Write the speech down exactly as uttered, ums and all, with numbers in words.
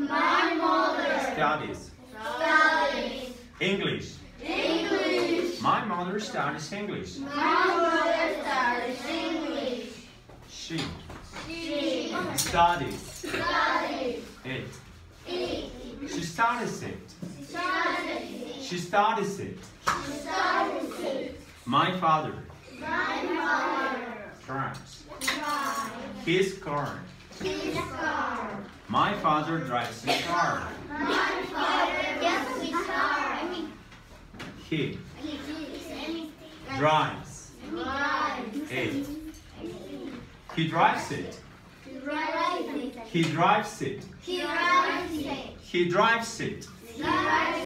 My mother studies studies English. English. My mother studies English. My mother studies English. She She studies studies it. it. She studies it. Studies She studies it. studies it. My father My father drives drives his car. his car. My father drives his car. My father gets his car. He He drives drives it. He drives it. He drives it. He drives it. He drives it. He drives it. He drives